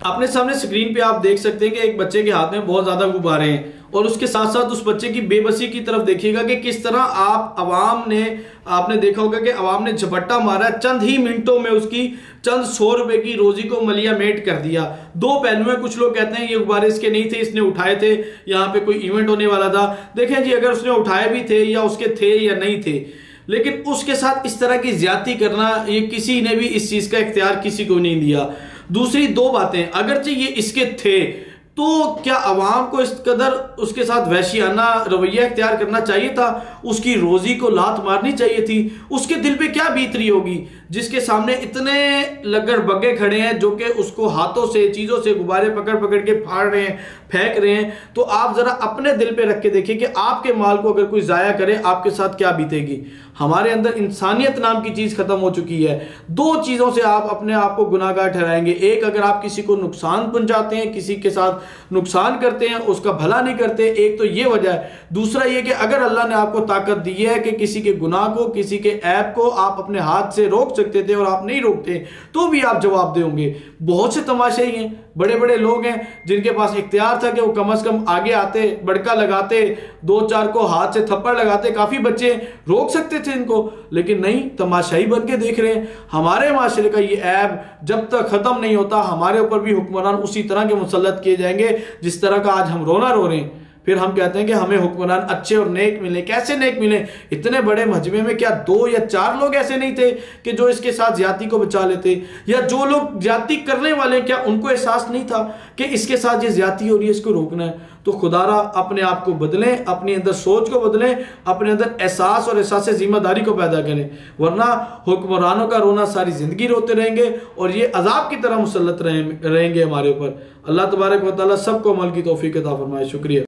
अपने सामने स्क्रीन पे आप देख सकते हैं कि एक बच्चे के हाथ में बहुत ज्यादा गुब्बारे हैं और उसके साथ साथ उस बच्चे की बेबसी की तरफ देखिएगा कि किस तरह आपने देखा होगा कि अवाम ने झपट्टा मारा, चंद ही मिनटों में उसकी चंद 100 रुपए की रोजी को मलिया मेट कर दिया। दो पहलू हैं, कुछ लोग कहते हैं ये गुब्बारे इसके नहीं थे, इसने उठाए थे, यहाँ पे कोई इवेंट होने वाला था। देखें जी, अगर उसने उठाए भी थे या उसके थे या नहीं थे, लेकिन उसके साथ इस तरह की ज्यादती करना, ये किसी ने भी इस चीज का इख्तियार किसी को नहीं दिया। दूसरी दो बातें, अगरचे ये इसके थे तो क्या अवाम को इस कदर उसके साथ वहशियाना रवैया इख्तियार करना चाहिए था? उसकी रोजी को लात मारनी चाहिए थी? उसके दिल पे क्या बीत रही होगी जिसके सामने इतने लगड़ बग्गे खड़े हैं जो कि उसको हाथों से, चीजों से गुब्बारे पकड़ पकड़ के फाड़ रहे हैं, फेंक रहे हैं। तो आप जरा अपने दिल पे रख के देखिए कि आपके माल को अगर कोई जाया करे आपके साथ क्या बीतेगी। हमारे अंदर इंसानियत नाम की चीज खत्म हो चुकी है। दो चीजों से आप अपने आप को गुनाहगार ठहराएंगे। एक, अगर आप किसी को नुकसान पहुंचाते हैं, किसी के साथ नुकसान करते हैं, उसका भला नहीं करते, एक तो ये वजह है। दूसरा ये कि अगर अल्लाह ने आपको ताकत दी है कि किसी के गुनाह को, किसी के ऐब को आप अपने हाथ से रोक सकते थे और आप नहीं रोकते, तो भी आप जवाब देंगे। बहुत से तमाशे ही हैं, बड़े बड़े लोग हैं जिनके पास इख्तियार था कि वो कम से कम आगे आते, बड़का लगाते, दो चार को हाथ से थप्पड़ लगाते, काफी बच्चे रोक सकते थे इनको, लेकिन नहीं, तमाशाई बन के देख रहे हैं। हमारे माशरे का ये ऐब जब तक खत्म नहीं होता, हमारे ऊपर भी हुक्मरान उसी तरह के मुसल्लत किए जाएंगे जिस तरह का आज हम रोना रो रहे हैं। फिर हम कहते हैं कि हमें हुक्मरान अच्छे और नेक मिले। कैसे नेक मिले? इतने बड़े मजमे में क्या 2 या 4 लोग ऐसे नहीं थे कि जो इसके साथ ज्यादती को बचा लेते? या जो लोग ज्यादती करने वाले, क्या उनको एहसास नहीं था कि इसके साथ ये ज्यादती हो रही है, इसको रोकना है? तो खुदारा अपने आप को बदलें, अपने अंदर सोच को बदलें, अपने अंदर एहसास और एहसास जिम्मेदारी को पैदा करें, वरना हुक्मरानों का रोना सारी जिंदगी रोते रहेंगे और ये अजाब की तरह मुसल्लत रहेंगे हमारे ऊपर। अल्लाह तबारक व तआला सबको अमल की तौफीक अता फरमाए। शुक्रिया।